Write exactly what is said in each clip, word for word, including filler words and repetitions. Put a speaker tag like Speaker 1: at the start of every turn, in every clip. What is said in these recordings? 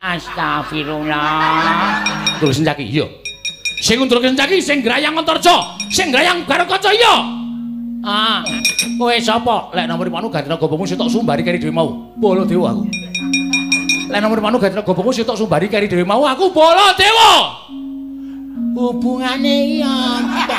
Speaker 1: Astagfirullah.
Speaker 2: Terus Sencaki iya. Sing ngundurke Sencaki sing grayang Antarja, sing grayang Garakaca iya.
Speaker 1: Ah, kowe sapa?
Speaker 2: Lek nomor panu Gandra Gobongmu sitok sumbari kari dhewe mau. Baladewa aku. Lek nomor panu Gandra Gobongmu sitok sumbari kari dhewe mau aku Baladewa.
Speaker 1: Hubungane apa?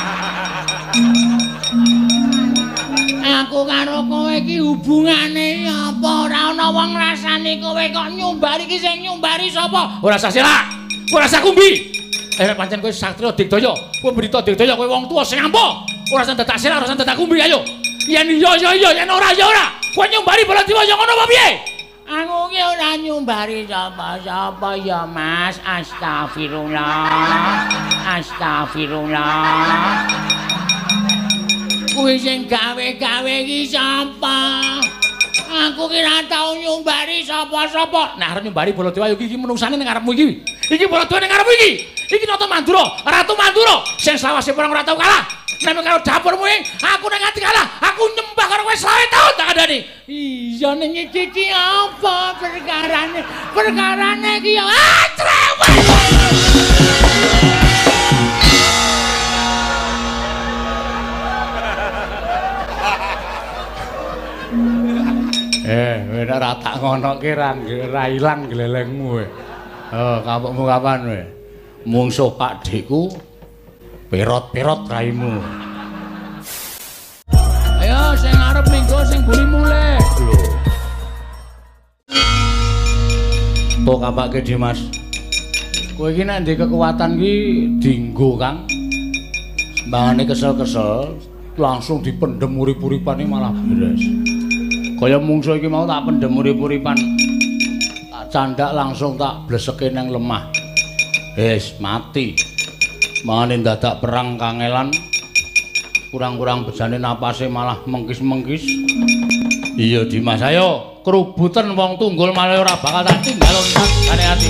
Speaker 1: Aku karo kowe iki hubungane apa? Ora ana wong ngrasani kowe kok nyumbari iki sing nyumbari sapa?
Speaker 2: Ora usah selak. Ora usah kumbi. Eh pancen kowe satriya Digdaya, kowe berita Digdaya kowe wong tuwa sing ampuh. Ora usah dadak selak, ora usah dadak kumbi ayo. Yen iya ya iya, yen ora ya ora. Kowe nyumbari Baladewa ya ngono apa piye?
Speaker 1: Aku ki ora nyumbari sapa-sapa ya Mas. Astagfirullah. Astagfirullah. Kuwi sing gawe-gawe iki sapa? Aku ki ora tau nyumbari sapa-sapa.
Speaker 2: Nah arep nyumbari Baladewa ya iki menungsane ning ngarepmu iki. Iki Baladewa ning ngarepmu iki. Iki Nata Mandura, Ratu Mandura sing selawase perang ora tau kalah. Nek karo dapurmu iki, aku nek nganti kalah, aku nyembah karo kowe selawe taun tak kandhani.
Speaker 1: Iya ning iki apa perkarane? Perkarane iki ya acrewet.
Speaker 2: Eh, kowe nek ra tak ngono ki ra ra ilang glelengmu kowe. Oh, kapokmu kapan kowe? Mungsuh Pak Dekku perot-perot raimu.
Speaker 1: Ayo sing arep minggu sing buri mulih.
Speaker 2: Lho. Kok kapake Dimas? Kowe iki nek ndek kekuatan ki dinggo, Kang. Mbangane kesel-kesel langsung dipendhem urip-uripane malah beres. Kaya mungsuh iki mau tak pendhem urip-uripan. Tak candak langsung tak bleseke nang lemah. Wis mati. Mangane dadak perang kangelan. Kurang-kurang bejane napase malah mengkis-mengkis. Iya Dimas, ayo kerubutan wong tunggul malah ora bakal tak tinggal untat kane ati.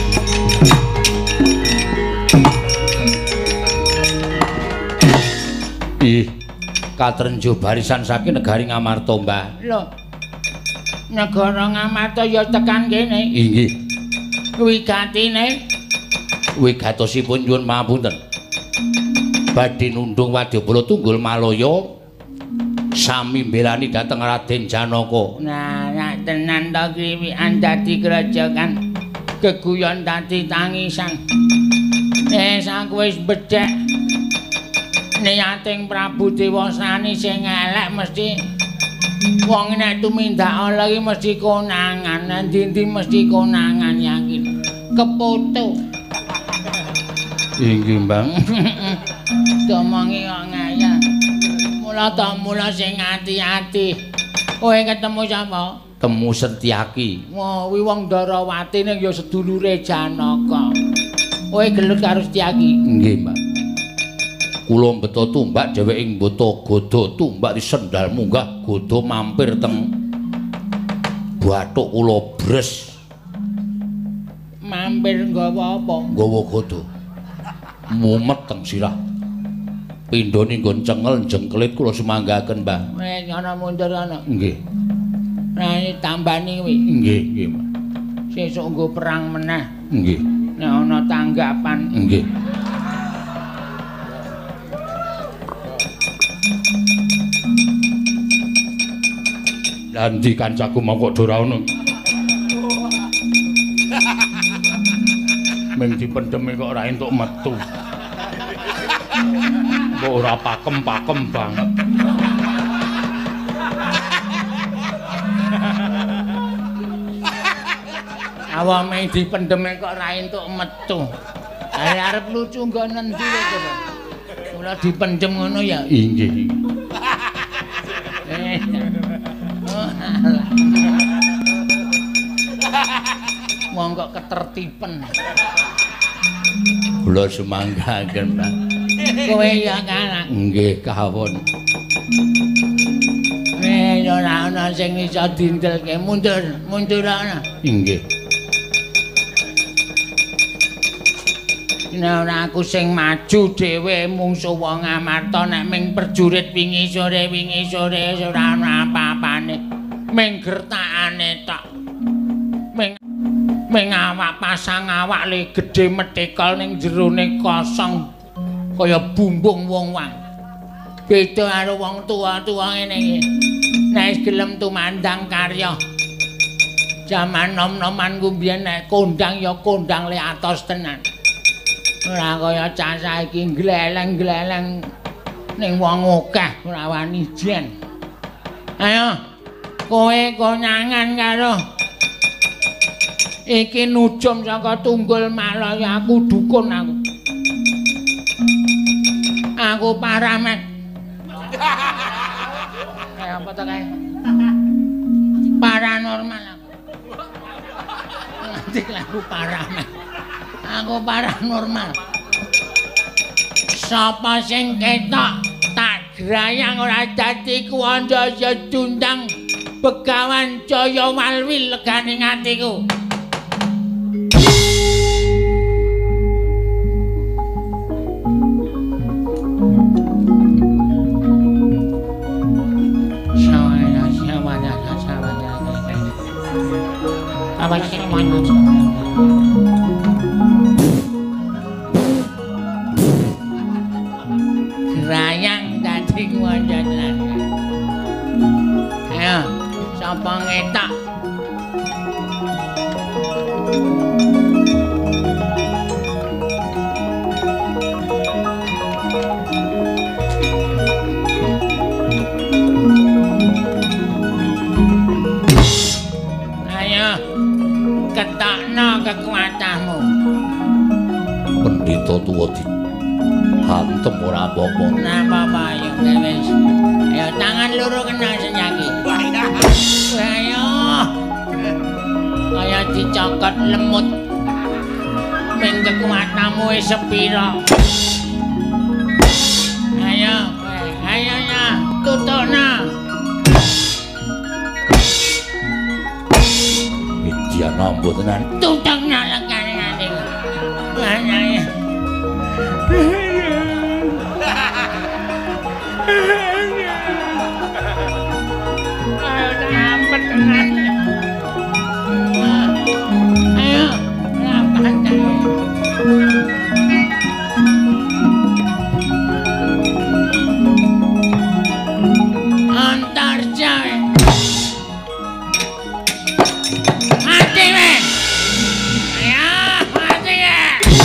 Speaker 2: Ih, katrenjo barisan saking negari Ngamarta, Mbah.
Speaker 1: Lho. Negara Ngamarta ya tekan kene.
Speaker 2: Inggih.
Speaker 1: Wigatine
Speaker 2: Wigatosipun nyuwun pangapunten. Badhe nundung Wadyabala Tunggul Malaya sami mbelani dhateng Raden Janaka.
Speaker 1: Nah, nek tenan to kriwikan dadi krajakan, keguyon dadi tangisan. Eh, sak wis becek. Niating Prabu Dewasani sing elek mesti wong nek tumindak ala iki mesti konangan, endi-endi mesti konangan yakin. Kepoto.
Speaker 2: Inggih, Bang.
Speaker 1: Domongi kok ngayal. Mula ta mula sing ati-ati. Kowe ketemu sapa?
Speaker 2: Temu Setyaki.
Speaker 1: Wah, kuwi wong Darawati ning ya sedulure Janaka. Kowe gelut karo Setyaki?
Speaker 2: Nggih, Mbak. Kula mbeta tumbak dheweke mbeta goda tumbak di sendal munggah goda mampir teng bathuk kula bres.
Speaker 1: Mampir nggawa apa?
Speaker 2: Nggawa goda. Mumet teng sirah. Pindhane nggon cengel jengkelit kula sumanggaken, Mbah.
Speaker 1: Wis ana mundur ana.
Speaker 2: Nggih.
Speaker 1: Nah, iki tambani kuwi.
Speaker 2: Nggih, nggih, Mbah.
Speaker 1: Sesuk nggo perang meneh.
Speaker 2: Nggih.
Speaker 1: Nek ana tanggapan.
Speaker 2: Nggih. Landi kancaku mau kok ora ono. Ming dipendheme kok ora entuk metu. Kok ora pakem-pakem banget.
Speaker 1: Awame dipendheme kok ora entuk metu. Are arep lucu nggo nendi kok. Mula dipendhem ngono ya.
Speaker 2: Inggih.
Speaker 1: Eh. Wong kok ketertipen.
Speaker 2: Kula sumanggaken, Pak.
Speaker 1: Kowe ya kalah.
Speaker 2: Nggih, kawon.
Speaker 1: Eh, ora ana sing iso dindelke. Mundur, mundur ana.
Speaker 2: Inggih.
Speaker 1: Nek ora aku sing maju dhewe mungsuh wong Amarta nek ming perjurit wingi sore wingi sore ora ana apa-apane. Ming gertakane tok. Ming Ming awak pasang awak le gedhe metikol ning jerone kosong kaya bumbung wong-wang. Beda karo wong tua-tua ngene iki. Nek gelem tumandang karya. Jaman nom-noman ku biyen nek kondang ya kondang le atos tenan. Ora kaya cah saiki gleleng-gleleng ning wong akeh ora wani jen. Ayo, kowe konyangan karo iki nujum saka Tunggul Malaya aku dukun aku. Aku paramet. Kayak apa to kae? Paranormal aku. Nanti aku paramet. Aku paranormal. Sapa sing ketok tak grayang ora dadi kuwanda sedundang Begawan Jaya Walwi leganing atiku. Apa sih mana? Grayang dadi kuwandanan. Ayo, sapa ngetak? Ayo, ketokno kekuatanmu.
Speaker 2: Pendhita tuwa di hantem ora apa-apa.
Speaker 1: Nah, apa-apa ayo wis. Ayo tangan loro kena senyaki. Ayo. Kaya dicokot lemut. Ming kekuatanmu wis sepira. Ayo, ayo ya, tutupna.
Speaker 2: Widyana mbotenan.
Speaker 1: Tutupna lekane atiku. Ayo. Ayo, antar jawe. Mati we. Ayo, mati we.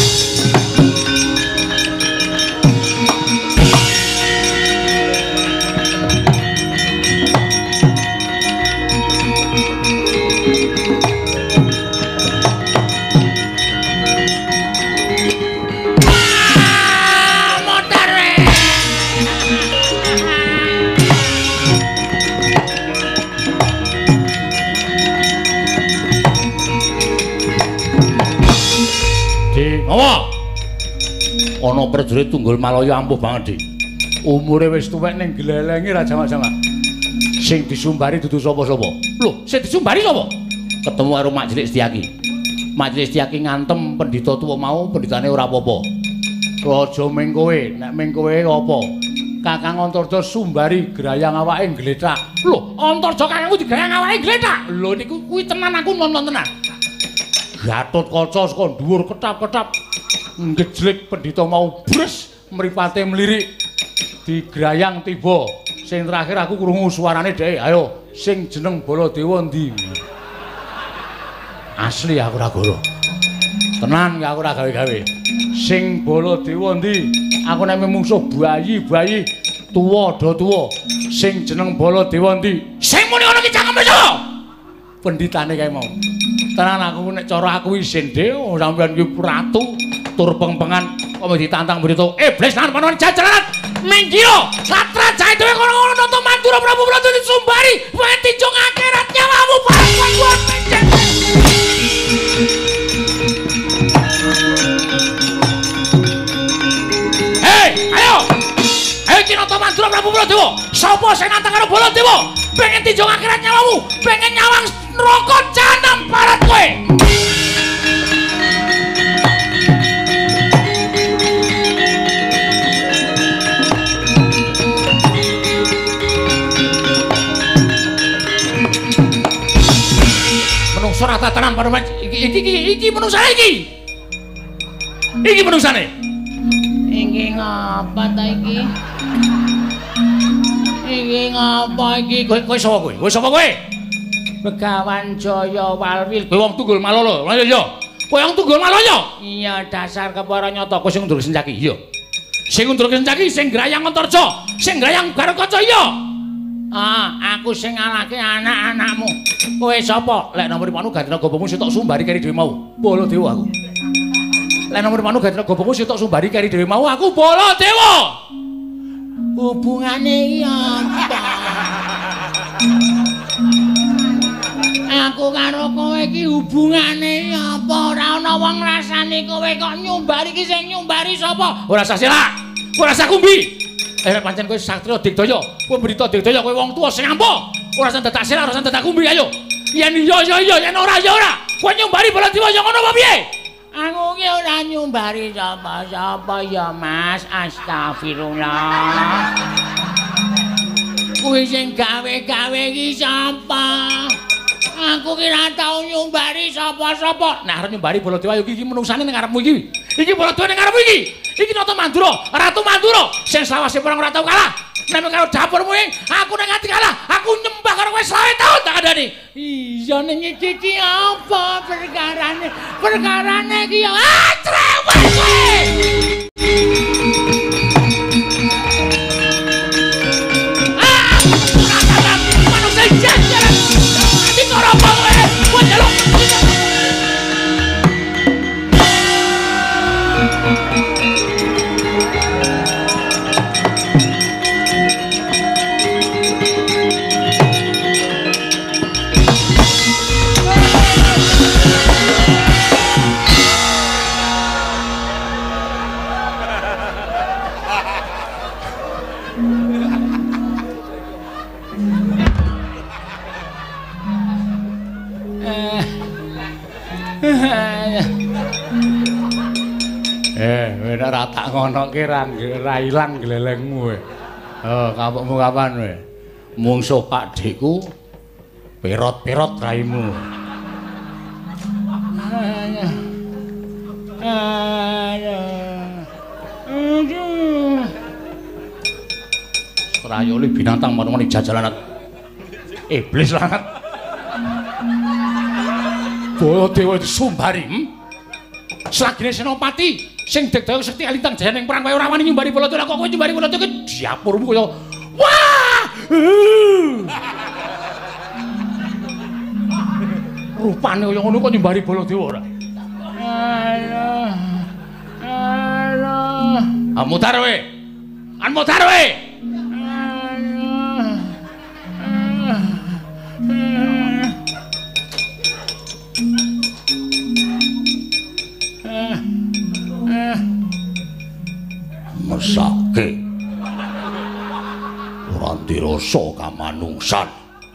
Speaker 2: Apa? Ana prajurit Tunggul Malaya ampuh banget, Dik. Umure wis tuwek ning glelenge ra jamak-jamak. Sing disumbari dudu sapa-sapa. Lho, sing disumbari sapa? Ketemu karo Majelis Setyaki. Majelis Setyaki ngantem pendhita tuwa mau, pendhitane ora apa-apa. Aja ming kowe, nek ming kowe apa? Kakang Antarja sumbari grayang awake gletak. Lho, Antarja kakangku digrayang awake gletak. Lho niku kuwi tenan aku nonton tenan. Gatotkaca saka dhuwur ketap-ketap ngejlik pendhita mau bres mripate mlirik digrayang tiba. Sing terakhir aku krungu suarane dhek. Ayo, sing jeneng Baladewa ndi? Asli aku ora goro. Tenan aku ora gawe-gawe. Sing Baladewa ndi? Aku nek mungsuh bayi-bayi tuwa do tuwa. Sing jeneng Baladewa ndi? Sing muni ngono ki cangkeme sapa? Pendhitane kae mau. Tenan aku nek cara aku isin dhewe sampeyan ki ratu tur pengpengan kok ditantang berita iblis lan panon jajaran menggiro satra jae dhewe kono-kono nonton Mandura Prabu Prabu disumbari mati jong akhirat nyawamu barang kuat pencet. Hei, ayo. Ayo ki nonton Mandura Prabu Prabu. Sapa sing nantang karo Baladewa? Pengen dijong akhirat nyawamu, pengen nyawang neraka jahanam parat kowe. Menungso rata tenan padha iki iki iki iki menungsane iki. Iki menungsane.
Speaker 1: Iki ngapa ta iki? Iki ngapa iki?
Speaker 2: Kowe kowe sapa kowe? Kowe sapa kowe?
Speaker 1: Begawan Jaya Walwil.
Speaker 2: Kowe wong Tunggul Malolo. Lha iya. Kowe wong Tunggul Malolo.
Speaker 1: Iya, dasar kepara nyata
Speaker 2: kowe sing ndur Sencaki. Iya. Sing ndur Sencaki sing grayang Antarja, sing grayang Garakaca iya.
Speaker 1: Ah, aku sing ngalahke anak-anakmu.
Speaker 2: Kowe sapa? Lek nomor panu Gandra Gobomu sitok sumbari keri dhewe mau. Baladewa aku. Lek nomor panu Gandra Gobomu sitok sumbari keri dhewe mau aku Baladewa.
Speaker 1: Hubungane iya apa? Aku karo kowe iki hubungane apa? Ora ana wong rasane kowe kok nyumbari iki sing nyumbari sapa?
Speaker 2: Ora usah silak. Ora usah kumbi. Eh pancen kowe Satriya Digdaya, kowe berita Digdaya kowe wong tuwa sing ampuh. Ora usah dadak silak, ora usah dadak kumbi ayo. Yen iya iya iya, yen ora ya ora. Kowe nyumbari Baladewa ya ngono apa piye?
Speaker 1: Aku ki ora nyumbari sapa-sapa ya Mas, astagfirullah. Kowe sing gawe-gawe iki sapa? Aku ki ora tau nyumbari sapa-sapa.
Speaker 2: Nah, arep nyumbari Baladewa yo iki menungsane ning ngarepmu iki. Iki Baladewa ning ngarepmu iki. Iki Nata Mandura, Ratu Mandura sing selawase perang ora tau kalah. Nek karo dapurmu iki, aku ning ati kalah. Aku nyembah karo kowe selawe taun tak kandhani.
Speaker 1: Iya ning iki apa perkarane? Perkarane iki yo atrewet kowe. Ah! Manusia jajaran. Ati karo apa kowe? Kowe njaluk.
Speaker 2: Eh, nek ora tak ngono ki ra ilang glelengmu kowe. Oh, kapokmu kapan kowe? Mungsuh Pak Dekku perot-perot raimu. Rayoli binatang menawa jajalan iblis lanat. Baladewa disumbari. Selagine Senopati sing Digdaya Sekti Alintang Jaya ning perang kowe ora wani nyumbari Baladewa kok kowe nyumbari Baladewa ki diapurmu kaya wah. Rupane kaya ngono kok nyumbari Baladewa ora.
Speaker 1: Alah. Alah.
Speaker 2: Amudar kowe. Amudar kowe. Mesake ora dirasa kamanungsan.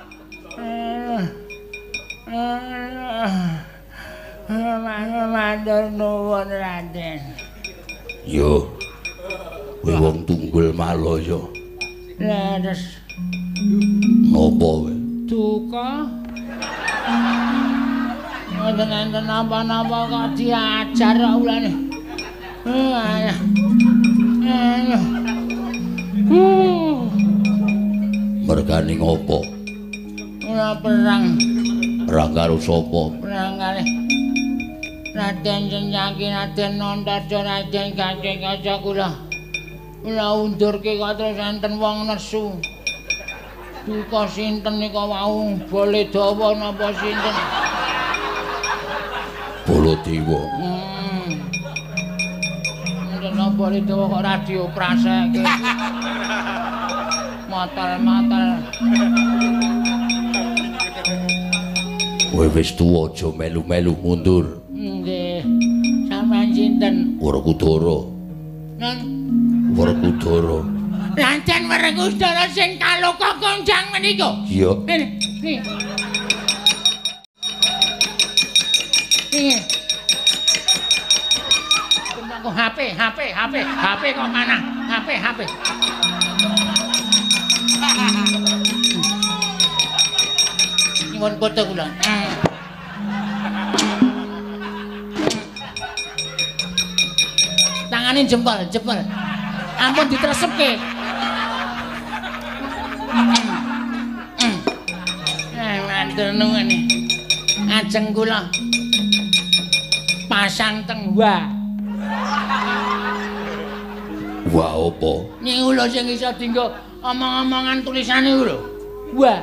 Speaker 1: Matur nuwun Raden.
Speaker 2: Yo, kowe wong Tunggul Malaya.
Speaker 1: Leres.
Speaker 2: Napa kowe?
Speaker 1: Duka. Wonten-wonten napa-napa kok diajar kok ulane. Alah. Alah. Uh.
Speaker 2: Mergane ngopo?
Speaker 1: Ora perang.
Speaker 2: Perang karo sapa?
Speaker 1: Perang kali Raden Sencaki, Raden Antarja, Raden Gajengkaca kula. Kula undurke kok terus enten wong nesu. Duka sinten nika wau? Baladewa napa sinten?
Speaker 2: Baladewa.
Speaker 1: Hmm. Enten napa Baladewa kok radio prasekke. Matal-matal.
Speaker 2: Kowe wis tuwa aja melu-melu mundur.
Speaker 1: Nggih. Sampeyan sinten?
Speaker 2: Werkudara.
Speaker 1: Nang
Speaker 2: Werkudara.
Speaker 1: Raden Werkudara sing kaloka konjang menika.
Speaker 2: Iya.
Speaker 1: Nih, nih. Nih. Kok H P, H P, H P, H P kok mana? H P, H P. Nyuwun foto kula. Tangane jempol, jempol. Ampun ditresepke. Eh, matur nuwun. Ajeng kula pasang teng wa.
Speaker 2: Wa apa?
Speaker 1: Niku lho sing iso dienggo omong-omongan tulisane iku lho. Wa.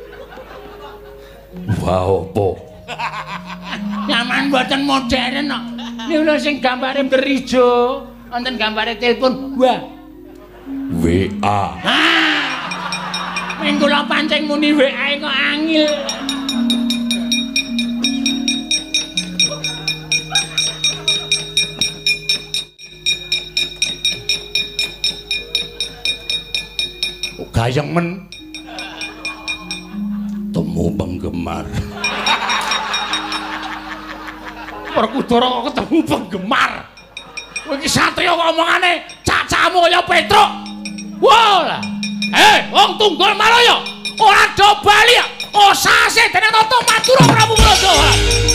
Speaker 2: Wa apa?
Speaker 1: Nyaman mboten modern kok. Niku lho sing gambare berijo, wonten gambare telepon. Wa.
Speaker 2: W A.
Speaker 1: Ah. Ming kula pancen muni W A kok angil.
Speaker 2: Gayeng men temu penggemar.
Speaker 1: Perkudara kok ketemu penggemar. Kowe iki satriya kok omongane cacamu kaya Petruk. Wah. Eh, wong Tunggul Malaya ora do bali ya. Osase dening Tata Madura Prabu Baladewa.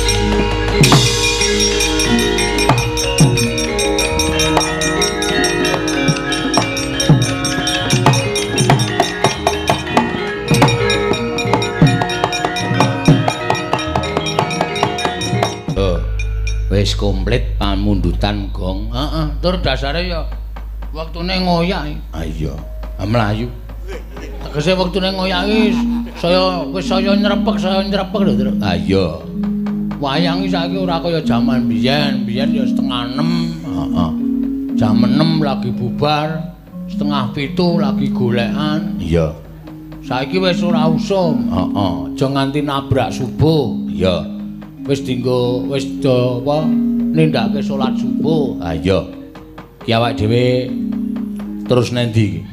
Speaker 1: Wis komplit pamundutan gong. Heeh, tur dasare ya wektune ngoyak.
Speaker 2: Ah iya,
Speaker 1: Melayu. Tegese wektune ngoyak iki saya wis saya nyrepek, saya nyrepek lho, Tru.
Speaker 2: ah iya.
Speaker 1: Wayang iki saiki ora kaya jaman biyen. Biyen ya setengah enam, heeh. Jam enam lagi bubar, setengah pitu lagi golekan.
Speaker 2: Iya.
Speaker 1: Saiki wis ora usum, heeh. Aja nganti nabrak subuh.
Speaker 2: Iya.
Speaker 1: Wis dienggo wis do apa nindakake salat subuh.
Speaker 2: Ah iya.
Speaker 1: Ki awake dhewe terus nendi iki?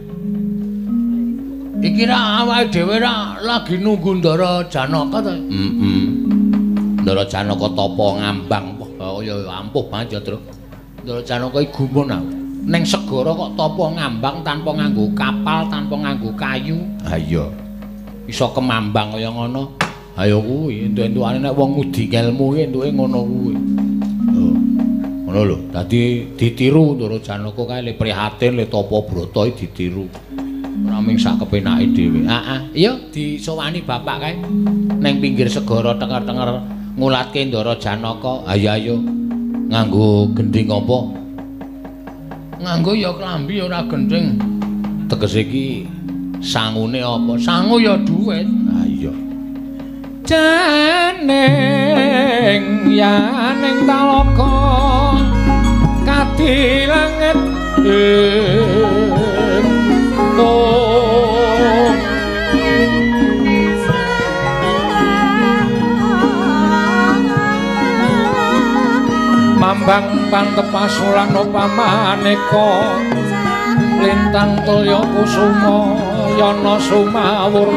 Speaker 1: Iki ra awake dhewe ra lagi nunggu Ndara Janaka to.
Speaker 2: Heeh.
Speaker 1: Ndara Janaka tapa ngambang kaya ampuh banget ya, Tru. Ndara Janaka iki gumun aku. Ning segara kok tapa ngambang tanpa nganggo kapal, tanpa nganggo kayu.
Speaker 2: Ah iya.
Speaker 1: Iso kemambang kaya ngono. Ayo kuwi entuk-entukane nek wong ngudi ilmu ki entuke ngono kuwi. Oh. Ngono lho, dadi ditiru Ndara Janaka kae le prihatin le tapa brata iki ditiru. Ora mung sak kepenake dhewe. Heeh, iya disowani bapak kae ning pinggir segara tenger-tenger ngulatke Ndara Janaka. Ayo ayo. Nganggo gendhing apa? Nganggo ya klambi ora gendhing. Tegese iki sangune apa? Sangu ya dhuwit.
Speaker 2: Ah iya.
Speaker 1: Janeng yaning talaka kadilangit oh mambang pantepasulan pamaneka lintang tulya kusuma yana sumawur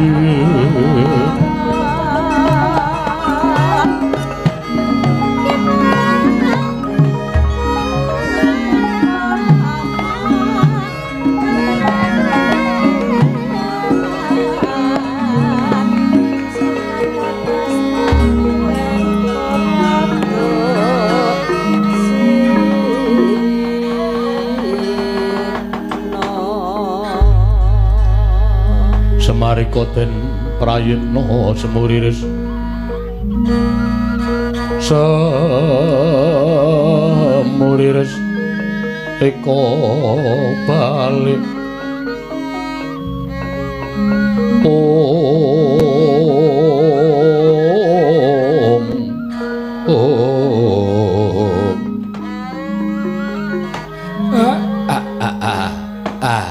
Speaker 2: Marikoten prayitna semuriris semuriris eko balik om om ah ah ah ah ah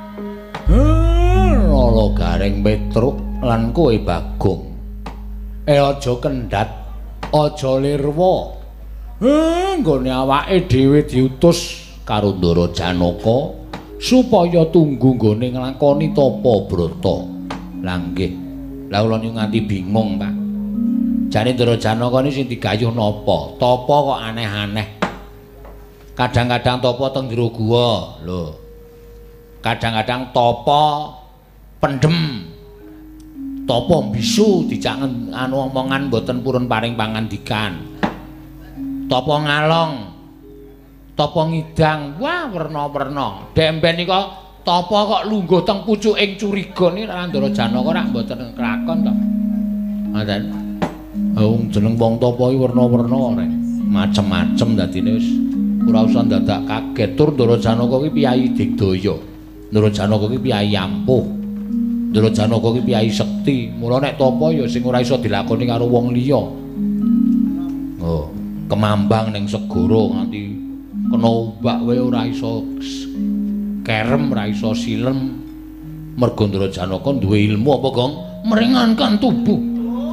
Speaker 2: Gareng Petruk lan kowe Bagong. Eh aja kendhat, aja lirwa. Eh nggone awake dhewe diutus karo Ndara Janaka supaya tunggu nggone nglakoni tapa brata. Lah nggih. Lah kula nganti bingung, Pak. Jane Ndara Janaka niki sing digayuh napa? Tapa kok aneh-aneh. Kadang-kadang tapa teng jero guwa, lho. Kadang-kadang tapa pendem tapa bisu dicangen anu omongan mboten purun paring pangandikan tapa ngalong tapa ngidang wah werna-werna demben nika tapa kok lungguh teng pucuking curiga niki Ndara Janaka rak mboten kelakon to ngoten wong jeneng wong tapa iki werna-werna rek macem-macem dadine wis ora usah dadak kaget tur Ndara Janaka iki piyayi digdaya Ndara Janaka iki piyayi ampuh Ndara Janaka ki piyayi sekti, mula nek tapa ya sing ora iso dilakoni karo wong liya. Oh, kemambang ning segara nganti kena ombak wae ora iso kerem, ora iso silem. Mergo Ndara Janaka duwe ilmu apa, Gong? Meringankan tubuh.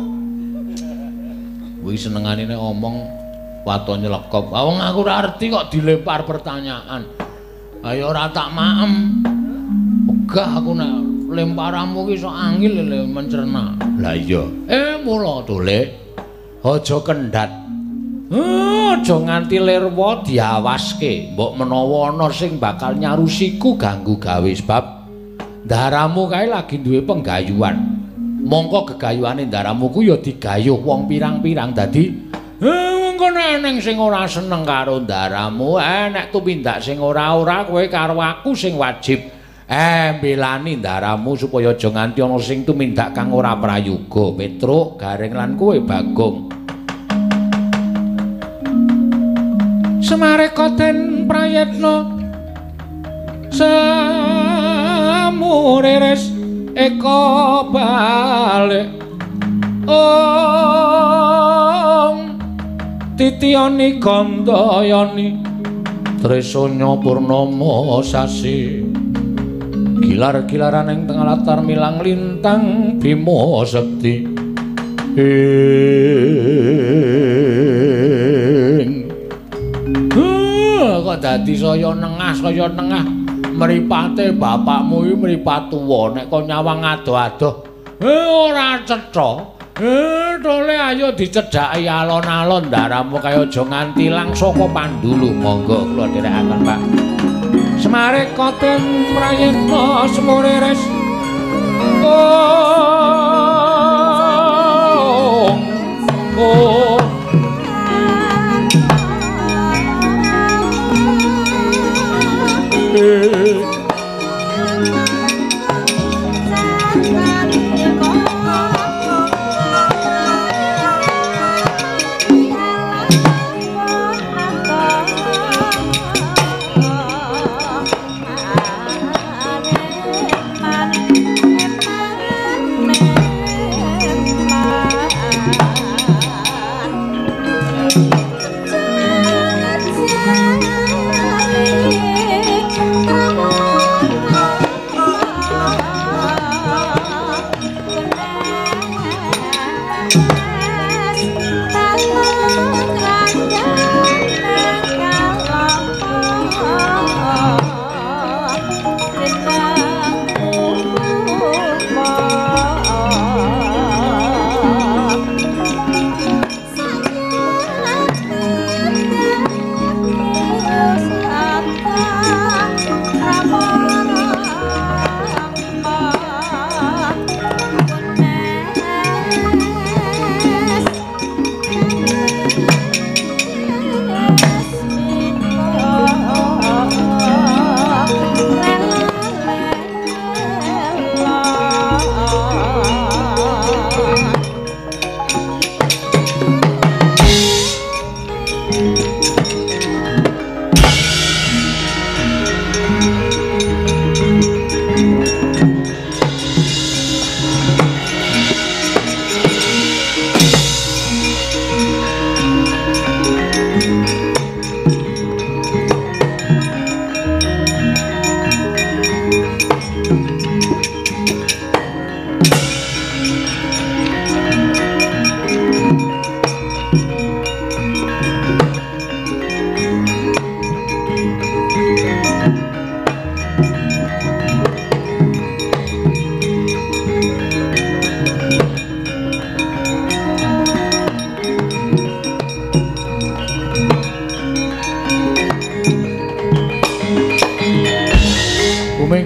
Speaker 2: Kuwi senengane nek omong wato nyelekop. Ah wong aku ora arti kok dilempar pertanyaan. Ayo ora tak maem. Ogah aku nek lemparamu ki iso angil le mencerna. Lah iya. Eh mula to, Le. Aja kendhat. Aja nganti lirwa diawaske. Mbok menawa ana sing bakal nyarusiku ganggu gawe sebab ndaramu kae lagi duwe penggayuhan. Mongko gegayuhane ndaramu ku ya digayuh wong pirang-pirang dadi eh mengko nek sing ora seneng karo ndaramu, eh nek tumindak sing ora-ora kowe karo aku sing wajib Eh mbelani ndaramu supaya aja nganti ana sing tumindak kang ora prayoga. Petruk, Gareng lan kowe Bagong. Semarekoten prayetna samuriris eka balik. Om titiyani gandayani tresanya purnama sasi. Gilar-gilaran ing tengah latar milang lintang Bima Sekti ing uh, kok dadi saya nengah saya nengah mripate bapakmu iki mripat tuwa nek kok nyawang adoh-adoh eh ora cetha eh tole ayo dicedhaki alon-alon ndaramu kaya aja nganti ilang saka pandulu monggo kula dherekaken Pak Semarekoten prayitna semuriris oh oh eh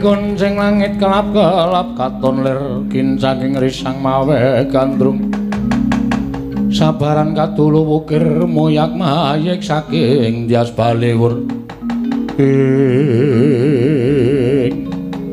Speaker 2: Rikun sing langit kelap-kelap katon lir kincaking risang mawe gandrung sabaran katulu wukir moyak mayek saking dias baliwur ing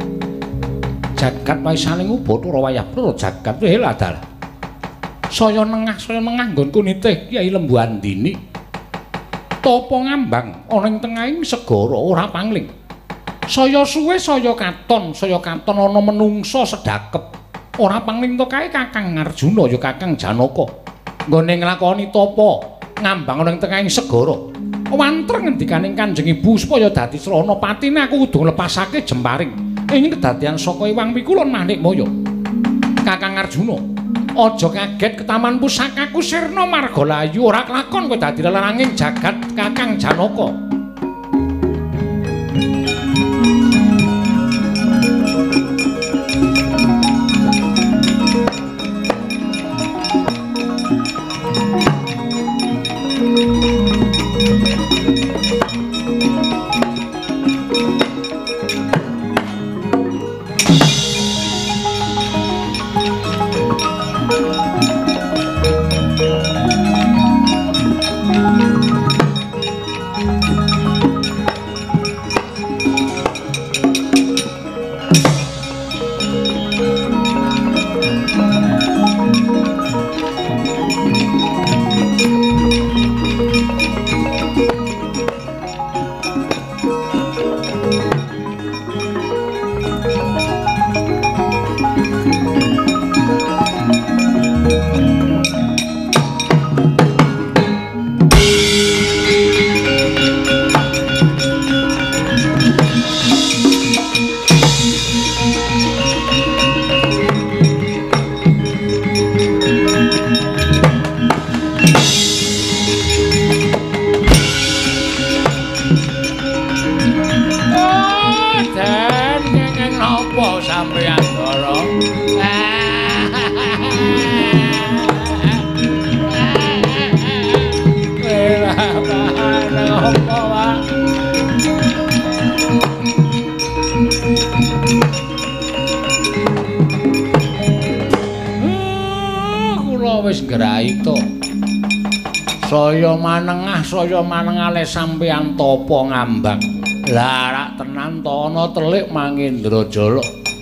Speaker 2: jagat waisaning ubathara wayah pra jagat weladal saya nengah saya nengah nggonku nitih Kyai Lembu Andini tapa ngambang ana ing tengahing segara ora pangling saya suwe saya katon saya katon ana menungsa sedakep ora pangling to kae Kakang Arjuna ya Kakang Janaka nggone nglakoni tapa ngambang ana ing tengahing segara wanter ngendikaning Kanjeng Ibu supaya dadi srana patine aku kudu nglepasake jemparing ing kedadian saka Iwang Pikulun Manikmaya Kakang Arjuna aja kaget ketaman pusakaku sirna margalayu ora kelakon kowe dadi lelanging jagat Kakang Janaka Saya manengah saya manengale sampeyan tapa ngambang. Lah rak tenan to ana telik Mangindrajala.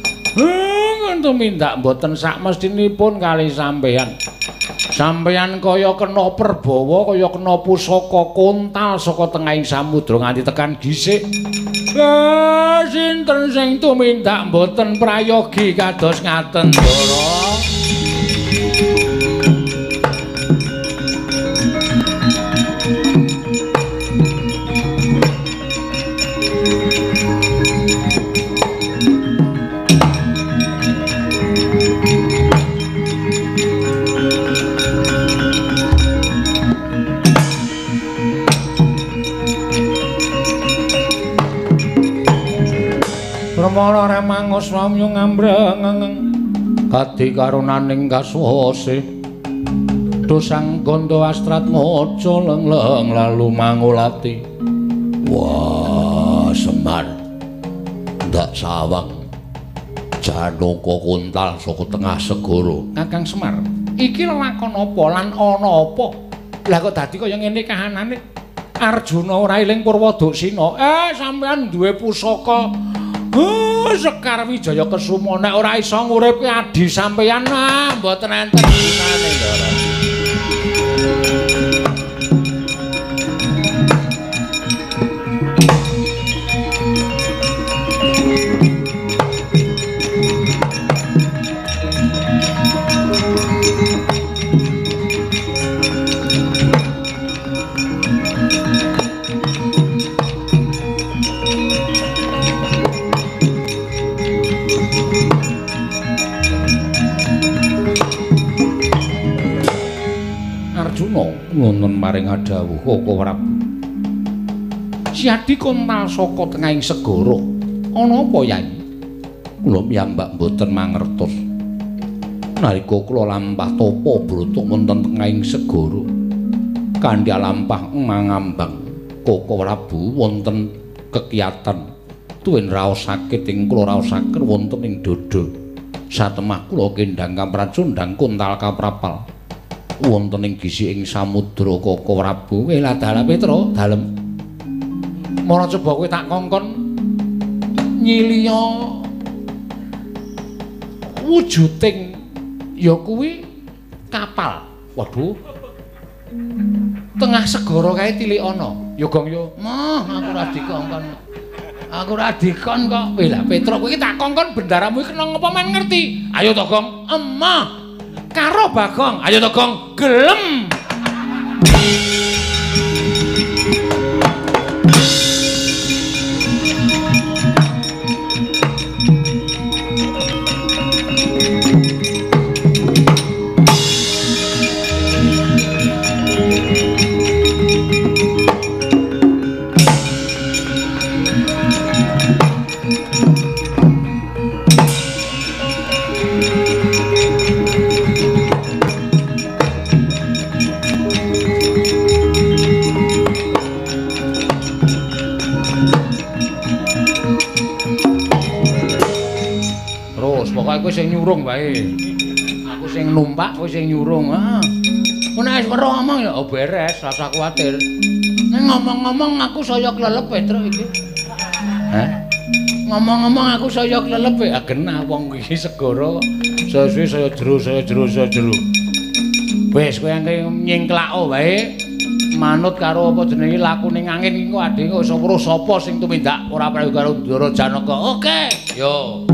Speaker 2: Heh tumindak mboten sak mestinipun kali sampeyan. Sampeyan kaya kena perbawa kaya kena pusaka kontal saka tengahing samudra nganti tekan gisik. Lah sinten sing tumindak mboten prayogi kados ngaten Ndara. Pramana remangos wamyu ngambreng kadi karunaning kaswase dosang gondo astrat moco lengleng lalu mangulati wah Semar ndak sawang Janaka kuntal saka tengah segara Kakang Semar iki lelakon apa lan ana apa lah kok dadi kaya ngene kahanane Arjuna ora eling Purwadaksina eh sampean duwe pusaka Uh, Sekar Wijaya Kesuma nek ora iso nguripi adi sampeyan ah mboten enten gunane Ndara. Nuntun maring adhawuh Kaka Prabu. Siadi kontal saka tengahing segara. Ana apa Yai? Kula piyambak mboten mangertos. Nalika kula lampah tapa brata wonten tengahing segara. Kandha lampah mangambang Kaka Prabu wonten kekiyatan tuwin raos sakit ing kula raosaken wonten ing dada. Satemah kula kendhang kampracundhang kuntal kaprapal. Wonten ing gisi ing samudra Kaka Prabu. Eh lah dalem Petra, dalem. Mara coba kowe tak kongkon nyiliya wujuding ya kuwi kapal. Waduh. Tengah segara kae tilik ana. Ya Gong ya. Mah aku ora dikongkon. Aku ora dikon kok. Eh lah Petra kowe iki tak kongkon bendaramu iki kena ngapa men ngerti. Ayo to Gong. Emah. Karo Bagong. Ayo to Gong. Gelem. Kowe sing nyurung wae. Aku sing numpak, kowe sing nyurung. Ah. Kowe nek wis weruh ngomong ya oh beres, ora usah kuwatir. Nek ngomong-ngomong aku saya klelep Petra iki. Hah? Ngomong-ngomong aku saya klelep ya genah wong iki segara. Saya suwe saya jero, saya jero, saya jero. Wis kowe engke nyingklako wae. Manut karo apa jenenge lakune angin iki kok adhe kok iso weruh sapa sing tumindak ora prayu karo Ndara Janaka. Oke. Yo.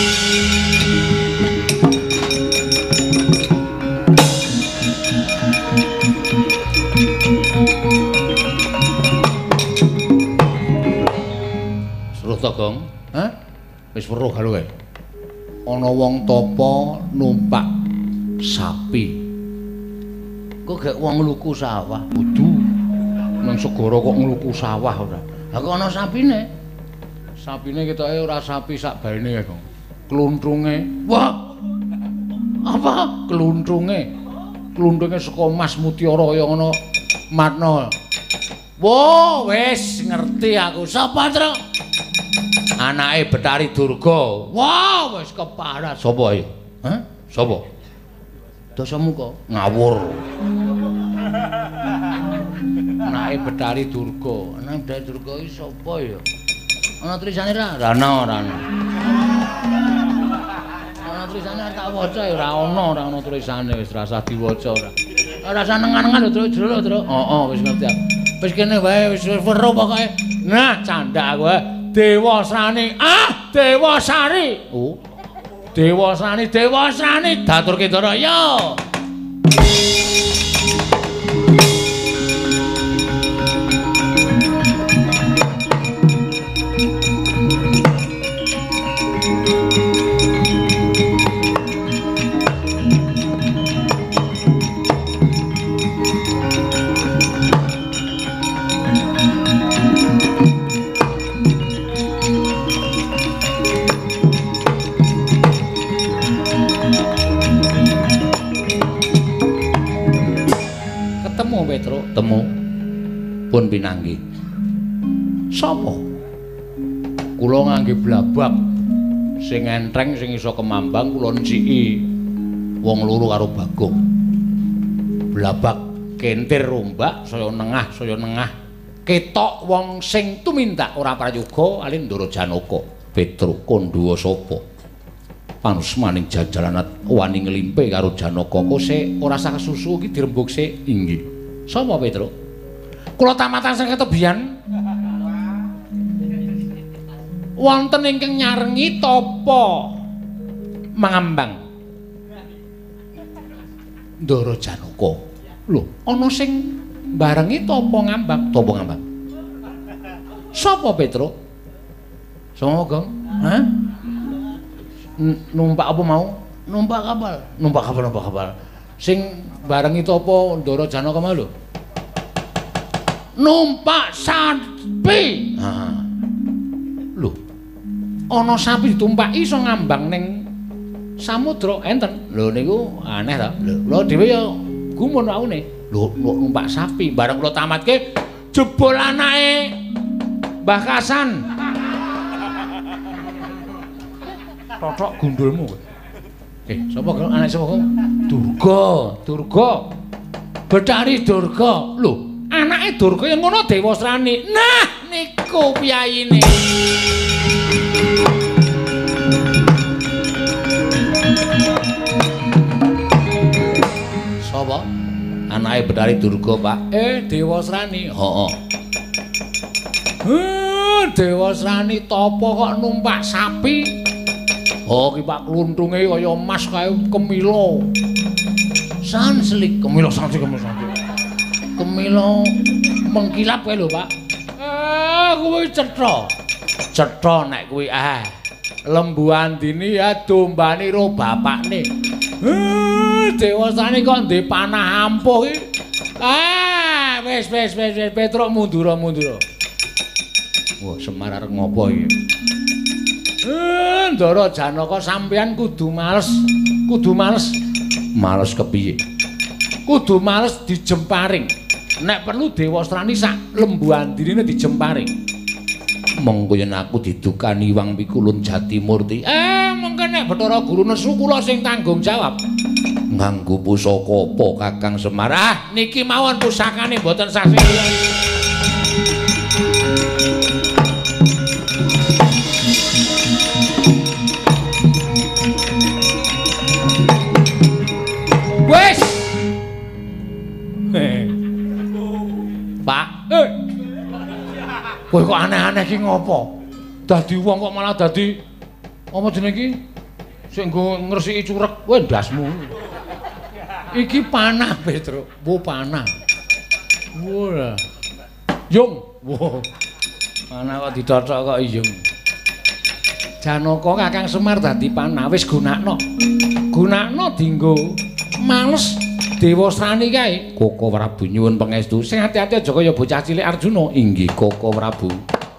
Speaker 2: Gong, hah? Wis weruh karo kowe. Ana wong tapa numpak sapi. Kok gek wong ngluku sawah? Kudu. Nang segara kok ngluku sawah ora. Lah kok ana sapine? Sapine ketoke ora sapi sak baene ya, Gong. Kluntrunge. Wah. Apa? Kluntrunge. Kluntrunge saka emas mutiara kaya ngono. Matna. Wo, wis ngerti aku. Sapa, Tru? Anake Betari Durga. Wah, wis keparat. Sapa iki? Hah? Sapa? Dasamuka. Ngawur. Anake Betari Durga. Anake Betari Durga iki sapa ya? Ana tulisane ra? Ra ana, ora ana. Ana tulisane tak waca ya ora ana, ora ana tulisane wis rasa diwaca ora. Ora rasa nengan-nengan lho, Tru, Tru. Heeh, wis ngerti aku. Wis kene wae wis weruh pokoke. Nah, candak aku. Dewa Srani, ah Dewa Sari. Oh. Dewa Srani, Dewa Srani daturke Ndara ya. Petro temu pun pinanggih. Sapa? Kula ngangge blabak sing entreng sing iso kemambang kula njiki wong loro karo Bagong. Blabak kentir rombak saya nengah saya nengah ketok wong sing tumindak ora prayoga alin Ndara Janaka. Petro Konduwa sapa? Panusmaning jajalanat wani nglimpe karo Janaka kok sik ora sak susu iki dirembug sik inggih. Sapa Petro? Kula tamatan sing ketebian wonten ingkang nyarengi tapa mangambang Ndara Janaka. Lho, ana sing barengi tapa ngambang? Tapa ngambang? Sapa Petro? Sapa, Gong? Hah? Numpak apa mau? Numpak kapal. Numpak kapal, numpak kapal. Sing barengi tapa Ndara Janaka mau lho. Numpak sapi. Ha. Lho. Ana sapi ditumpaki iso ngambang ning samudra enten. Lho niku aneh ta. Lho, kula dhewe ya gumun awune. Lho, numpak sapi bareng kula tamatke jebul anake Mbah Kasan. Totok gundulmu. Eh, sapa kok anak sapa kok? Durga, Durga. Betari Durga. Lho, anake Durga yang ngono Dewasrani. Nah, niku piyayine. Sapa? Anake Betari Durga, Pak. Eh, Dewasrani. Heeh. Heh, Dewasrani tapa kok numpak sapi? Oh, ki Pak kluntunge kaya emas kae kemila. Sanslik kemila sanslik kemila sanslik. Kemila mengkilap kae lho, Pak. Ah, kuwi cetha. Cetha nek kuwi ah. Lembu Andini ya dombane ro bapakne. Heh, Dewasrani kok ndek panah ampuh iki. Ah, wis wis wis wis Petruk mundur mundur. Wah, Semar arep ngopo iki? Eh, Ndara Janaka sampeyan kudu males, kudu males. Males kepiye? Kudu males dijemparing. Nek perlu Dewasrani sak lembu andirine dijemparing. Mengko yen aku didukani Wang Pikulun Jatimurti. Eh, mengko nek Bathara Guru nesu kula sing tanggung jawab. Nganggo pusaka apa Kakang Semar? Ah, niki mawon pusakane mboten sasi. Wes. Pak, eh. Kowe kok aneh-aneh iki ngopo? Dadi wong kok malah dadi apa jenenge iki? Sing nggo ngresiki curek, kowe ndasmu. Iki panah, Petruk. Wo panah. Wah. Yung. Wo. Panah kok ditotok kok iyung. Janaka Kakang Semar dadi panah wis gunakno. Gunakno dienggo males Dewasrani kae. Koko Prabu nyuwun pangestu. Sing ati-ati aja kaya bocah cilik Arjuna. Inggih Koko Prabu.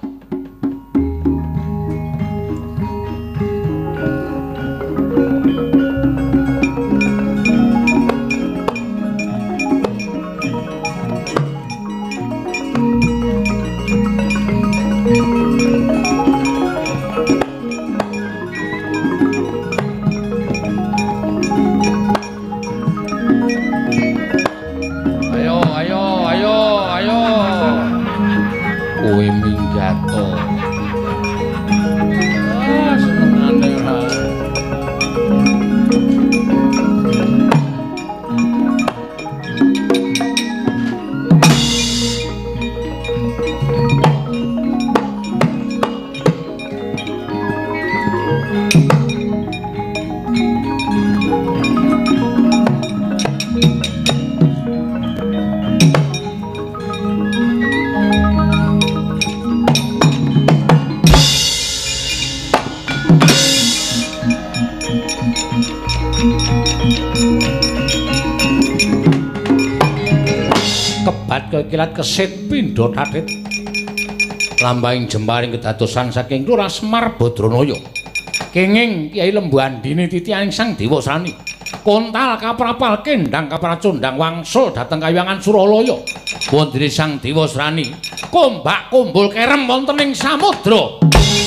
Speaker 2: Kilat kesit pindha tatit lambahing jemparing kedadosan saking Lurah Semar Badranaya kenging Kyai Lembu Andini titihaning Sang Dewasrani kontal kaprapal kendang kapracondang wangsul dhateng Kahyangan Suralaya wondene Sang Dewasrani kombak kumbul kerem wonten ing samudra.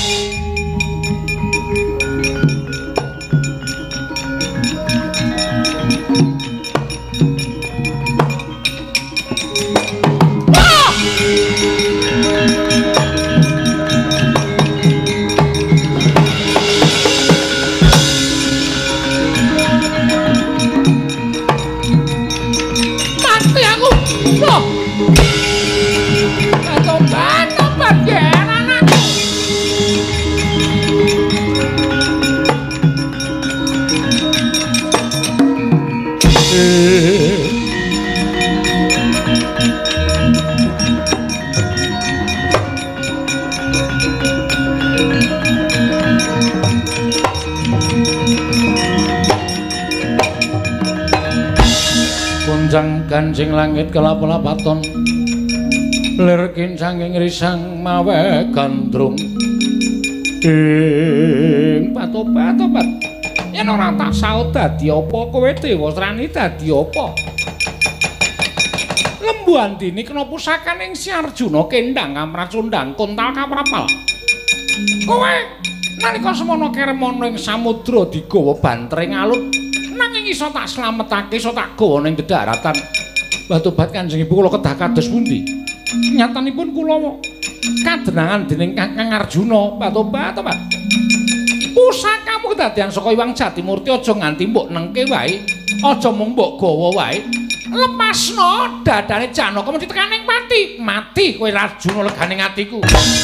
Speaker 2: Kancing langit kelap-lapaton lir kincanging risang mawe gandrung ing patopat-topat yen ora tak saut dadi apa kowe Dewasrani dadi apa Lembu Andini kena pusakaning Si Arjuna kendang kamracundang kontal kaprapal kowe Nalika semana keremana ing samudra digawa bantring alun nanging iso tak slametake iso tak gawa ning dedharatan. Mbah Tobat Kanjengipun kula kedah kados pundi? Nyatanipun kula kadenangan dening Kakang Arjuna, Mbah Tobat, Mbah. Pusakamu kedadian saka Iwang Jatimurti aja nganti mbok nengke wae, aja mung mbok gawa wae. Lepasno dadane Janaka mesti tekaning pati. Mati kowe Arjuna leganing atiku.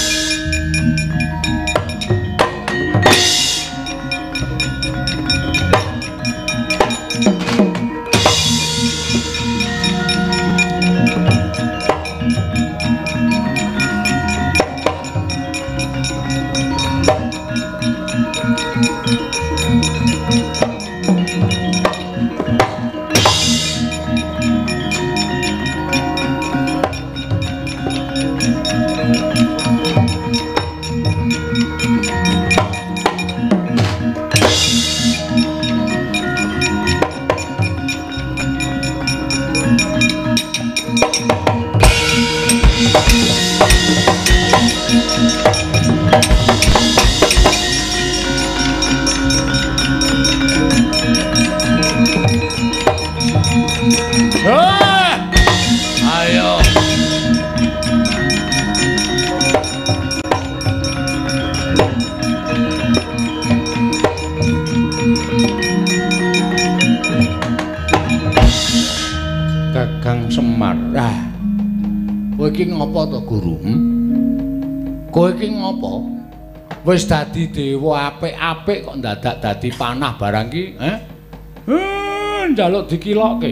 Speaker 2: Iki ngopo to Guru? Hmm? Kowe iki ngopo? Wis dadi dewa apik-apik kok ndadak dadi panah barang ki, eh? Eh, njaluk dikilokke.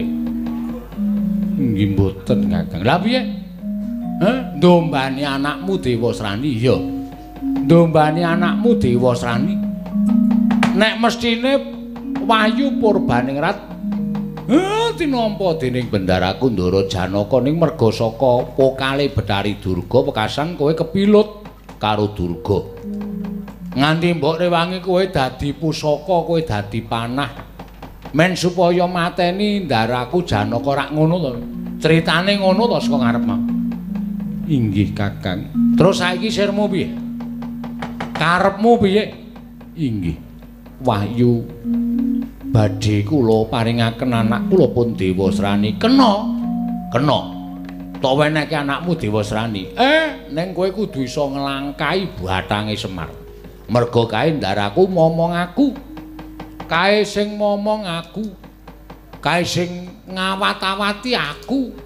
Speaker 2: Nggih mboten, Kakang. Lah piye? Heh, ndombani anakmu Dewa Srani ya. Ndombani anakmu Dewa Srani. Nek mestine Wahyu Purbaningrat Eh, tinampa dening bendaraku Ndara Janaka ning merga saka pokale Betari Durga pekasan kowe kepilut karo Durga. Nganti mbok rewangi kowe dadi pusaka, kowe dadi panah. Men supaya mateni ndaraku Janaka rak ngono to. Critane ngono to saka ngarepmu. Inggih, Kakang. Terus saiki sirmu piye? Karepmu piye? Inggih. Wahyu badhe kula paringaken anak kula pun Dewa Srani. Kena. Kena. Tak wenehke anakmu Dewa Srani. Eh, ning kowe kudu iso nglangkai batange Semar. Merga kae ndaraku momong aku. Kae sing momong aku. Kae sing ngawat-awati aku.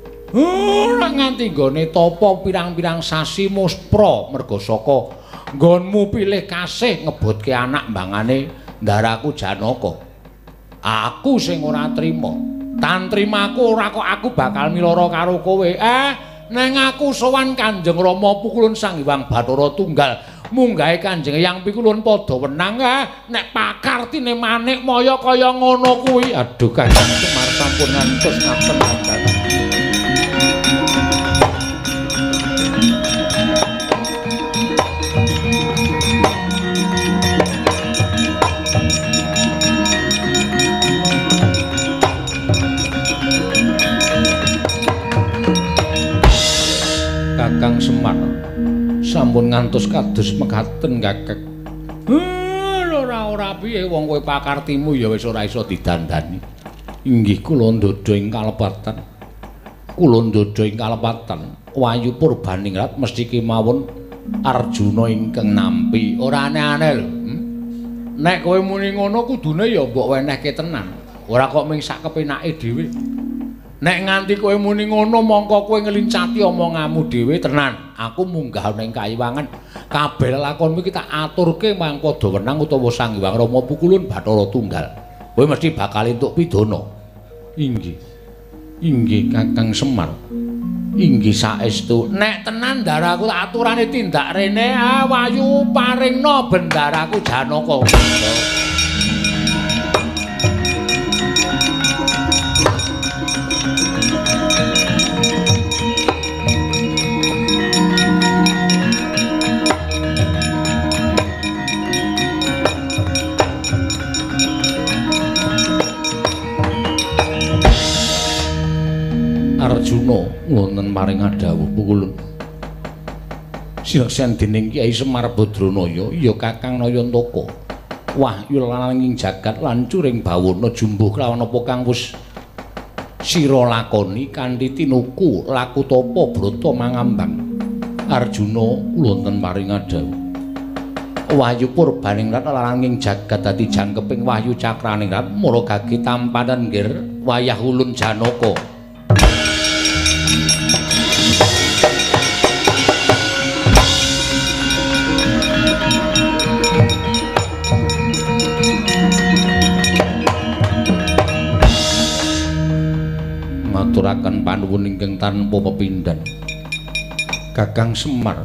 Speaker 2: Ora nganti nggone tapa pirang-pirang sasi muspra merga saka nggonmu pilih kasih ngebutke anak mbangane ndaraku Janaka. Aku sing ora trima. Tan trimaku ora kok aku bakal miloro karo kowe. Eh, neng aku sowan Kanjeng Rama Pukulun Sang Hyang Bathara Tunggal. Munggahe Kanjeng Hyang Pikulun padha wenang eh nek pakartine manik maya kaya ngono kuwi. Aduh Kanjeng Semar sampun ngantos ngaten-ngaten. Kakang Semar sampun ngantos kados mekaten Kakang. Ora-ora piye wong kowe pakartimu ya wis ora iso didandani. Inggih kula ndodho ing kalepatan. Kula ndodho ing kalepatan. Wahyu Purbaningrat mesti kemawon Arjuna ingkang nampi. Ora aneh-aneh lho. Hmm? Nek kowe muni ngono kudune ya mbok wenehke tenan. Ora kok ming sak kepenake dhewe. Nek nganti kowe muni ngono mongko kowe ngelincati omonganmu dhewe tenan. Aku munggah ning kayiwangan kabeh lakonmu iki tak aturke marang padha wenang utawa Sang Hyang Rama Pukulun Bathara Tunggal. Kowe mesti bakal entuk pidana. Inggih. Inggih Kakang Semar. Inggih saestu. Nek tenan ndaraku tak aturane tindak rene ah Wahyu paringna bendaraku Janaka. Arjuna wonten maring adhawuh Pukulun. Sireksen dening Kyai Semar Badranaya ya Kakang Nayantaka. Wahyu lananging jagat lan curing bawana jumbuh kelawan apa kang wis sira lakoni kanthi tinuku laku tapa brata mangambang. Arjuna wonten paring adhawu. Wahyu Purbaningrat lananging jagat dadi jangkeping wahyu Cakraningrat mula gage tampanan nggir wayah ulun Janaka. Maturaken panuwun ingkang tanpa pepindhan. Kakang Semar,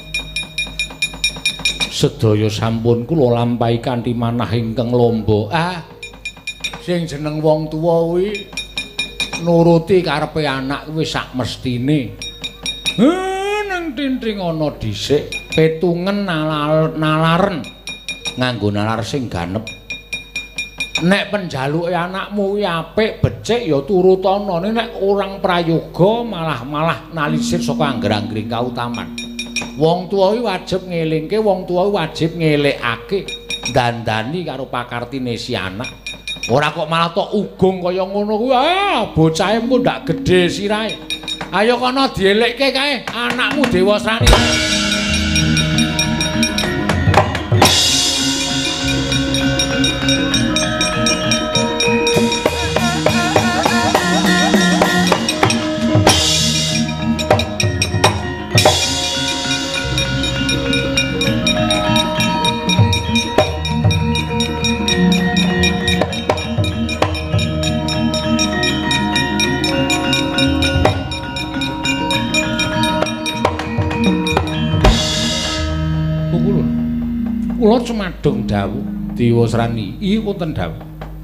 Speaker 2: sedaya sampun kula lampahi kanthi manah ingkang lamba. Ah, sing jeneng wong tuwa kuwi nuruti karepe anak kuwi sak mestine. Heh, nang tintring ana dhisik petungen nalar, nalaren nganggo nalar sing ganep. Nek penjaluke anakmu kuwi apik becik ya turut ana, nek urang prayoga malah-malah nalisir saka angger-anggering kautaman. Wong tuwa kuwi wajib ngelingke, wong tuwa wajib ngelekake dandani karo pakartine si anak. Ora kok malah tok ugung kaya ngono kuwi. Ah, bocahe engko ndak gedhe sirahe. Ayo kono dielekke kae anakmu dewasane. Kula cemadhong dawuh Diwasrani, iya wonten dawuh.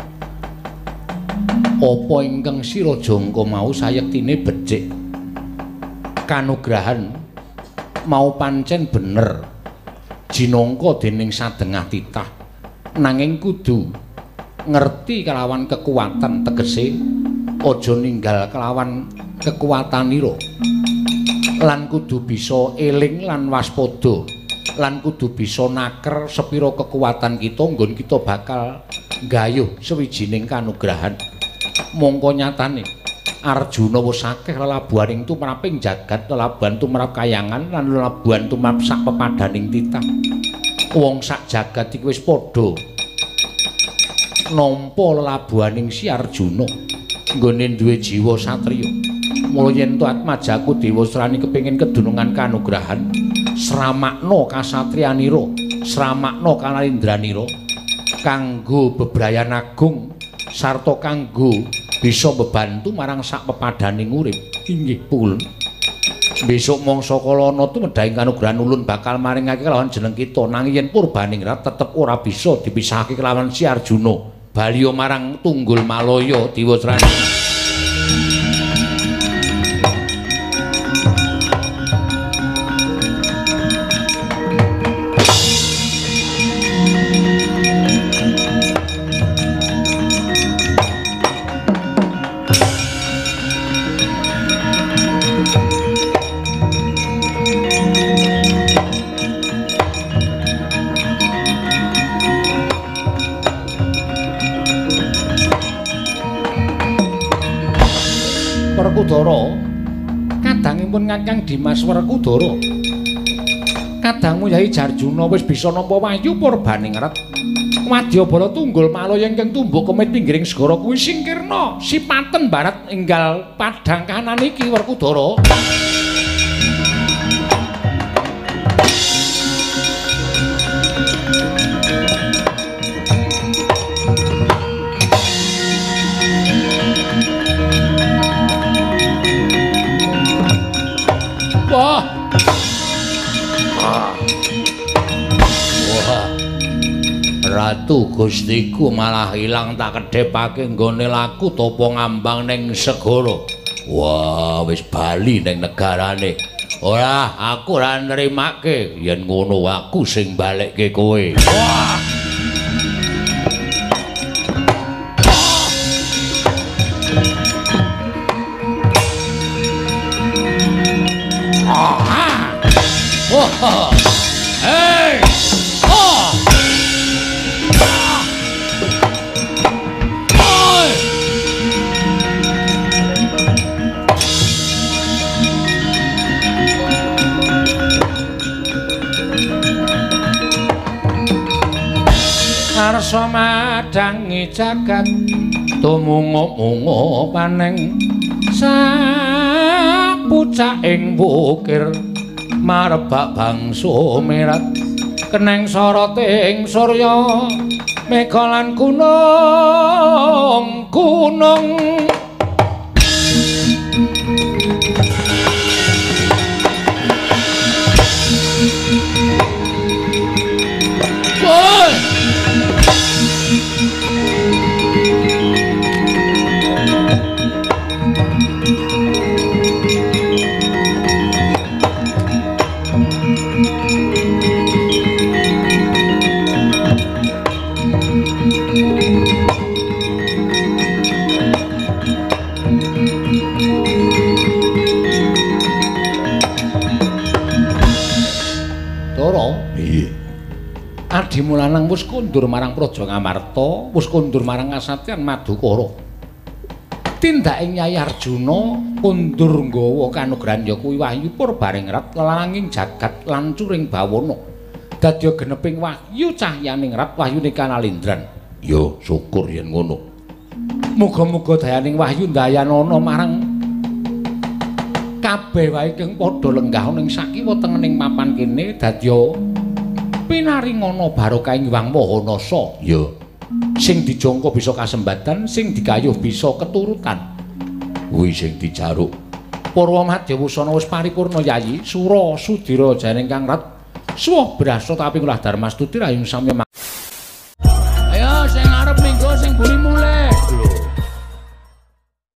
Speaker 2: Apa ingkang sira jangka mau sayektine becik. Kanugrahan mau pancen bener jinangka dening sadengah titah. Nanging kudu ngerti kelawan kekuatan tegese aja ninggal kelawan kekuatanira. Lan kudu bisa eling lan waspada. Lan kudu bisa naker sepira kekuatan kita nggon kita bakal nggayuh sewijining kanugrahan. Mongko nyatane Arjuna wis akeh lelabuhaning tumraping jagat, lelabuhan tumrap kayangan lan lelabuhan tumrap sak pepadaning titah. Wong sak jagat iki wis padha nampa lelabuhaning si Arjuna nggone duwe jiwa satriya. Mula yen to Atmajaku Dewasrani kepengin kedunungan kanugrahan, sramakna kasatriyanira, sramakna kanalindranira kanggo bebrayan agung sarta kanggo bisa bebantu marang sak pepadaning urip. Inggih pun. Besok mangsa kala ana tumedhahing kanugrahan ulun bakal maringake kelawan jeneng kita, nanging yen Purbaningrat tetep ora bisa dipisahake kelawan si Arjuna baliya marang Tunggul Malaya Diwasrani. Werkudara, kadangipun Kakang Dimas Werkudara, kadangmu Yai Jarjuna wis bisa nampa wahyu Purbaningrat. Wadyabala Tunggul Malaya ingkang tumbuk kemit pinggiring segara kuwi singkirna sipaten barat enggal padhang kanan iki Werkudara. Wah. Ah. Wah. Ratu Gustiku malah ilang tak kedhepake nggone laku topo ngambang ning segara. Wah, wis bali ning negarane. Ora, aku ora nrimake yen ngono aku sing balekke kowe. Wah. Wah, rasa madangi jagat tumungo-mungo paneng sapucaking wukir marebak bangsa merat keneng soroting surya mega lan gunung gunung Adi Mulanang wis kondur marang Praja Ngamarta, wis kondur marang Kasatyan Madukara. Tindake Nyai Arjuna kondur nggawa kanugrahan ya kuwi wahyu purbaring rat langing jagat lancuring bawana. Dadi geneping wahyu cahyaning rat wahyune Kanalindran. Ya syukur yen ngono. Muga-muga dayaning wahyu ndayanana marang kabeh wae kang padha lenggah ning sakiwa tengening papan kene dadi pinaringana barokah ing Hyang Mahanasa. Ya. Sing dijangka bisa kasembatan, sing digayuh bisa keturutan. Kuwi sing dijaruk. Purwa Madyawusana wis paripurna Yayi, Sura Sudira janing Kang Rat. Suwah brasa tapi ngulah Darmastuti rayung sami